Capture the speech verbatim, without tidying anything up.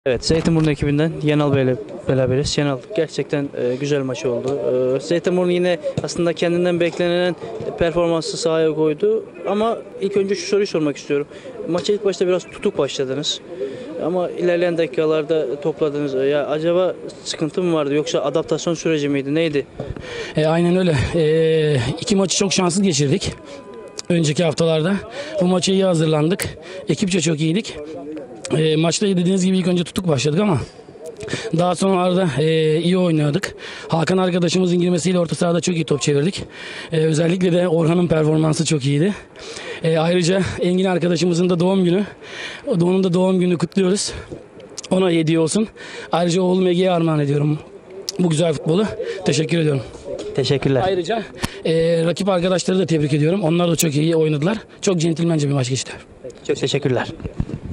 Evet, Zeytinburnu ekibinden Yenal Bey'le beraberiz. Yenal, gerçekten e, güzel maç oldu. E, Zeytinburnu yine aslında kendinden beklenen performansı sahaya koydu. Ama ilk önce şu soruyu sormak istiyorum. Maça ilk başta biraz tutuk başladınız. Ama ilerleyen dakikalarda topladınız. Ya acaba sıkıntı mı vardı yoksa adaptasyon süreci miydi? Neydi? E, aynen öyle. E, iki maçı çok şanssız geçirdik. Önceki haftalarda. Bu maça iyi hazırlandık. Ekipçe çok iyiydik. E, maçta dediğiniz gibi ilk önce tutuk başladık ama daha sonra e, iyi oynadık. Hakan arkadaşımızın girmesiyle orta sahada çok iyi top çevirdik. E, özellikle de Orhan'ın performansı çok iyiydi. E, ayrıca Engin arkadaşımızın da doğum günü. Onun da doğum günü kutluyoruz. Ona hediye olsun. Ayrıca oğlum Ege'ye armağan ediyorum bu güzel futbolu. Teşekkür ediyorum. Teşekkürler. Ayrıca e, rakip arkadaşları da tebrik ediyorum. Onlar da çok iyi oynadılar. Çok centilmence bir maç geçti. Çok teşekkürler.